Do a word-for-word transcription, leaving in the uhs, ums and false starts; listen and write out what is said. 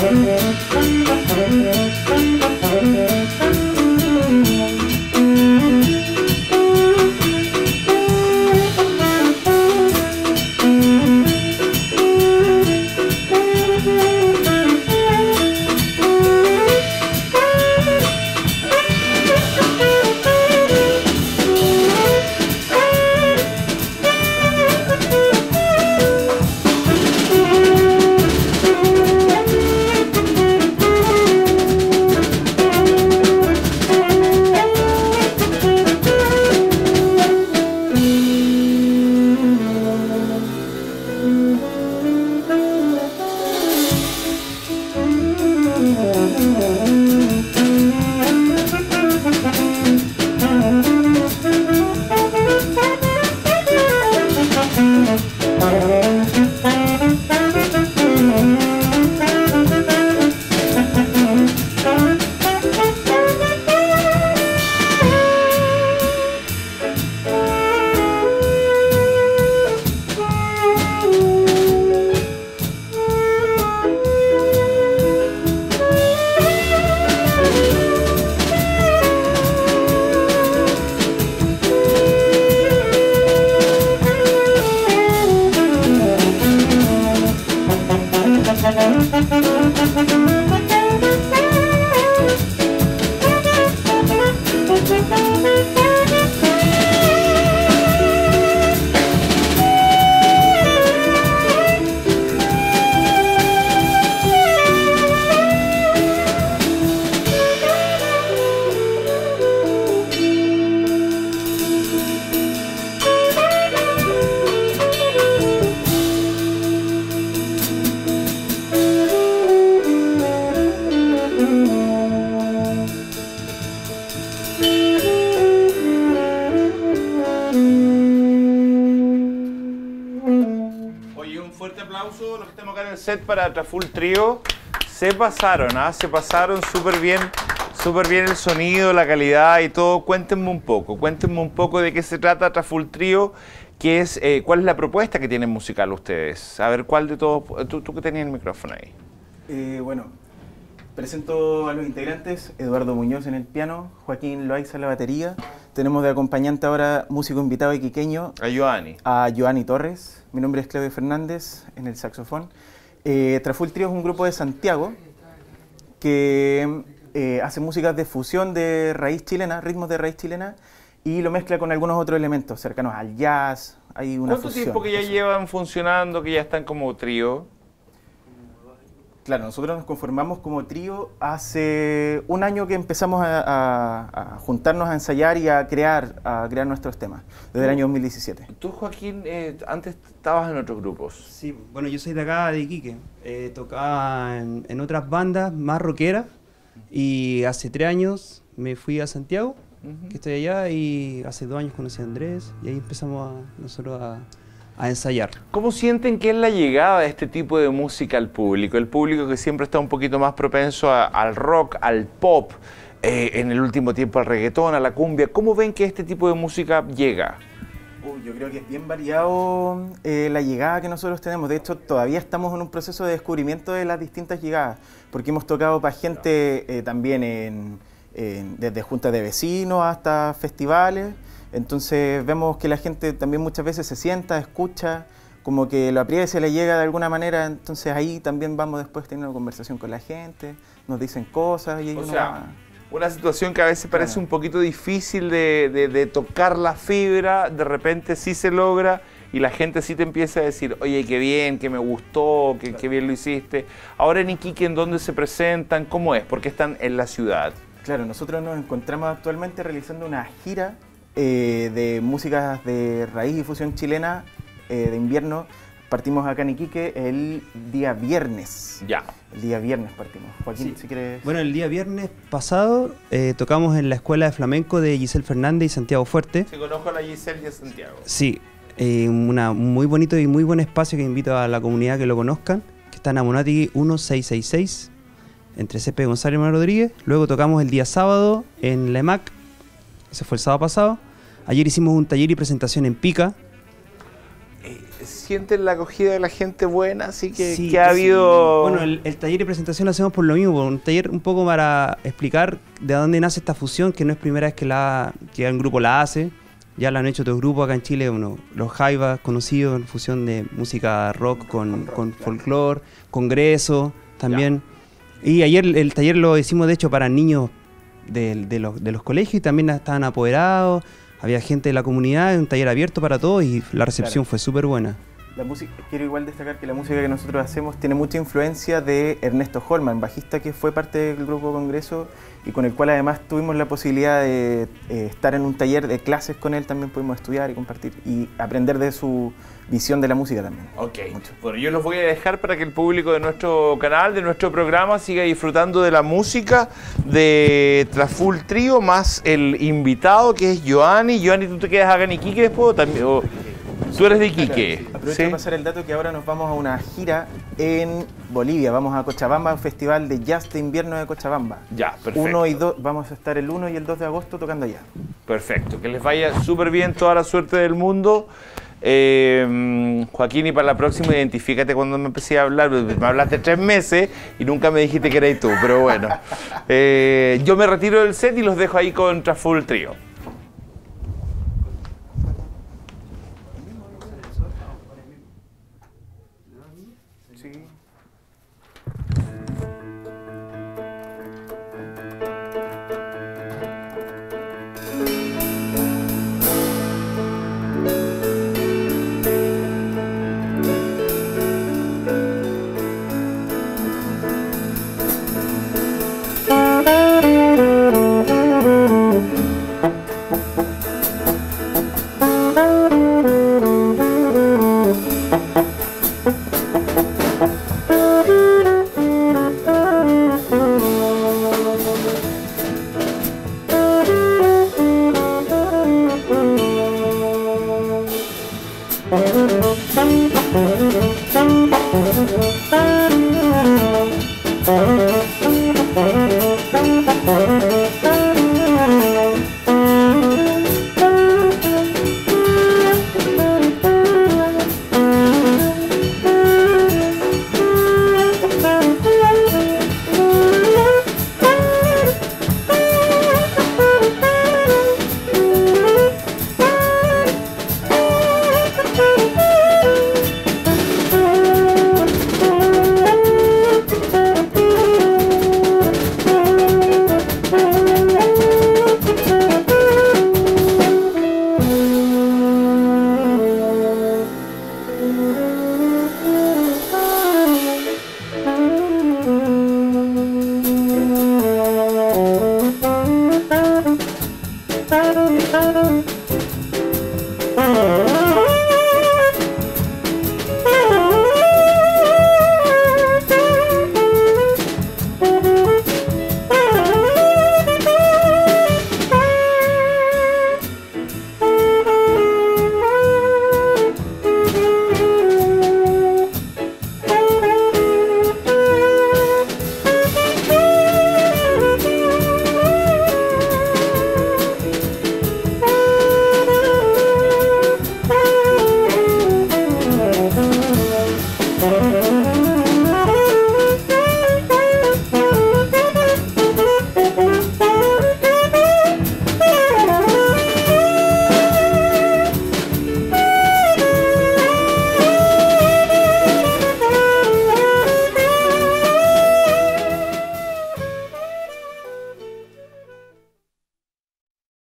Aplauso los que estamos acá en el set para Traful Trio. Se pasaron, ¿ah? Se pasaron súper bien, súper bien el sonido, la calidad y todo. Cuéntenme un poco, cuéntenme un poco de qué se trata Traful Trio, qué es, eh, cuál es la propuesta que tienen musical ustedes. A ver, ¿cuál de todos? Tú, tú que tenías el micrófono ahí. Eh, bueno, presento a los integrantes: Eduardo Muñoz en el piano, Joaquín Loaiza en la batería. Tenemos de acompañante ahora músico invitado iquiqueño a Joanny. A Joanny Torres. Mi nombre es Claudio Fernández en el saxofón. Eh, Traful Trio es un grupo de Santiago que eh, hace músicas de fusión de raíz chilena, ritmos de raíz chilena, y lo mezcla con algunos otros elementos cercanos al jazz. Hay una ¿Cuánto fusión, tiempo que ya fusión. llevan funcionando, que ya están como trío? Claro, nosotros nos conformamos como trío hace un año que empezamos a, a, a juntarnos a ensayar y a crear, a crear nuestros temas, desde el año dos mil diecisiete. Tú, Joaquín, eh, antes estabas en otros grupos. Sí, bueno, yo soy de acá, de Iquique. Eh, tocaba en, en otras bandas más rockeras y hace tres años me fui a Santiago, uh-huh. que estoy allá, y hace dos años conocí a Andrés y ahí empezamos a, nosotros a... a ensayar. ¿Cómo sienten que es la llegada de este tipo de música al público? El público que siempre está un poquito más propenso a, al rock, al pop, eh, en el último tiempo al reggaetón, a la cumbia. ¿Cómo ven que este tipo de música llega? Uh, yo creo que es bien variado eh, la llegada que nosotros tenemos. De hecho, todavía estamos en un proceso de descubrimiento de las distintas llegadas, porque hemos tocado para gente eh, también en, en, desde juntas de vecinos hasta festivales. Entonces vemos que la gente también muchas veces se sienta, escucha, como que lo aprecia, le llega de alguna manera. Entonces ahí también vamos después teniendo conversación con la gente, nos dicen cosas y ahí o uno sea, va... Una situación que a veces parece Claro. un poquito difícil de, de, de tocar la fibra, de repente sí se logra y la gente sí te empieza a decir, oye, qué bien, que me gustó, que, qué bien lo hiciste. Ahora en Iquique, ¿en dónde se presentan? ¿Cómo es? ¿Por qué están en la ciudad? Claro, nosotros nos encontramos actualmente realizando una gira eh, de músicas de raíz y fusión chilena eh, de invierno. Partimos acá en Iquique el día viernes. Ya. El día viernes partimos. Joaquín, Sí. si quieres... Bueno, el día viernes pasado eh, tocamos en la Escuela de Flamenco de Giselle Fernández y Santiago Fuerte. Sí, conozco a la Giselle y a Santiago. Sí, eh, una, un muy bonito y muy buen espacio que invito a la comunidad que lo conozcan, que está en Amonati dieciséis sesenta y seis, entre C P González y Manuel Rodríguez. Luego tocamos el día sábado en la E M A C, ese fue el sábado pasado. Ayer hicimos un taller y presentación en Pica. Eh, sienten la acogida de la gente buena, así que, Sí, que ha sí. habido... Bueno, el, el taller de presentación lo hacemos por lo mismo, un taller un poco para explicar de dónde nace esta fusión, que no es primera vez que, la, que un grupo la hace. Ya la han hecho otros grupos acá en Chile, uno, los Jaivas, conocidos, fusión de música rock con, con folclore, congreso también. Ya. Y ayer el, el taller lo hicimos de hecho para niños de, de, los, de los colegios y también estaban apoderados, había gente de la comunidad, un taller abierto para todos y la recepción claro. fue súper buena. La música, quiero igual destacar que la música que nosotros hacemos tiene mucha influencia de Ernesto Holman, bajista que fue parte del grupo Congreso y con el cual además tuvimos la posibilidad de eh, estar en un taller de clases con él, también pudimos estudiar y compartir y aprender de su visión de la música también. Ok, mucho. Bueno, yo los voy a dejar para que el público de nuestro canal, de nuestro programa, siga disfrutando de la música de Traful Trio, más el invitado que es Yoani. Yoani, ¿tú te quedas acá en Iquique después o también? O... Tú eres de Iquique. Aprovecho ¿sí? de pasar el dato que ahora nos vamos a una gira en Bolivia. Vamos a Cochabamba, un festival de jazz de invierno de Cochabamba. Ya, perfecto. Uno y dos, vamos a estar el uno y el dos de agosto tocando allá. Perfecto, que les vaya súper bien, toda la suerte del mundo. Eh, Joaquín, y para la próxima identifícate cuando me empecé a hablar. Me hablaste tres meses y nunca me dijiste que eras tú, pero bueno. Eh, yo me retiro del set y los dejo ahí con Traful Trio. Thank you.